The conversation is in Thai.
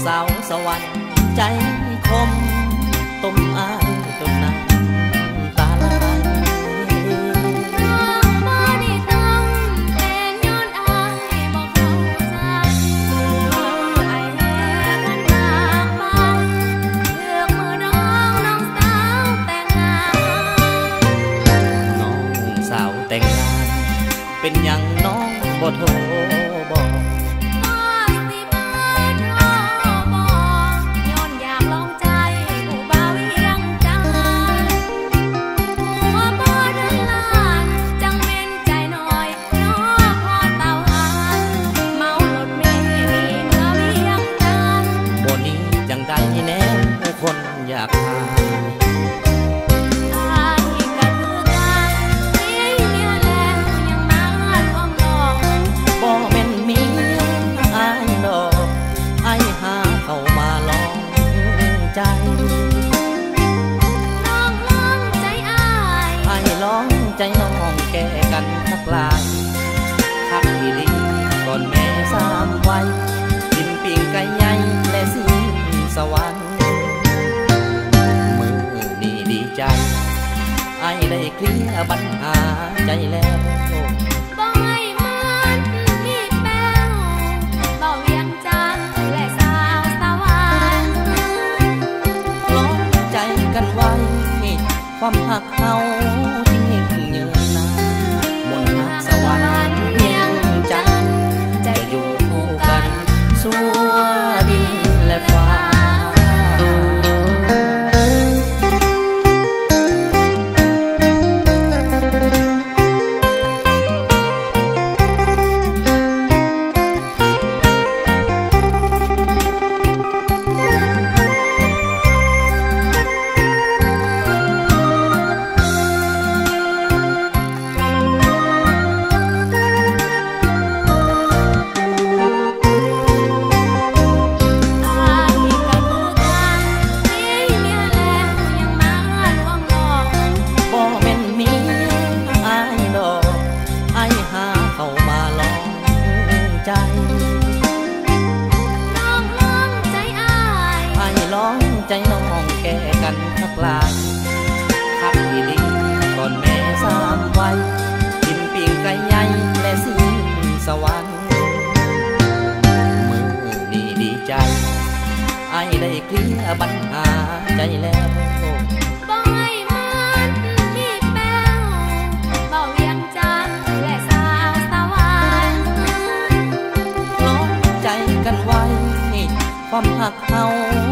สาวสวรรค์ใจคมต้มอายจนน้ำตาไหลน้องบ่ได้ต้องแต่ย้อนอายบ่เข้าใจอายแลกันมากมายเลือกมือน้องสาวแต่งงานน้องสาวแต่งงานเป็นหยังน้องบ่โทรบอกคนอยากหาอายก็คือกันมีเมียแล้วยังมาท้องหลอกบ่แม่นเมียอายดอกอายหาเข้ามาลองใจลองใจอายลองใจน้องแก้กันทักลายทักอีหลีก่อนแม่สามวัยกินปิ้งไก่ใหญ่และสิ้นสวรรค์ใจไอ้ได้เคลียร์ปัญหาใจแล้วบ่ให้มันมีแป้วเบาเวียงจันทร์และสาวสวรรค์ล้อมใจกันไว้ความหักเฮาที่เห็นเยืนนานมนต์หักสวรรค์เวียงจันทร์จะอยู่คู่กันสู่ดินและฟ้าใจน้องแก้กันทักลายทักอีหลีก่อนแม่สามวัยกินปิ้งไก่ใหญ่และสิ้นสวรรค์มือนี้ดีใจไอ้ได้เคลียร์ปัญหาใจแล้วบ่ให้มันมีแป้วเบาเวียงจันทร์และสาวสวรรค์ล้อมใจกันไว้ความหักเฮา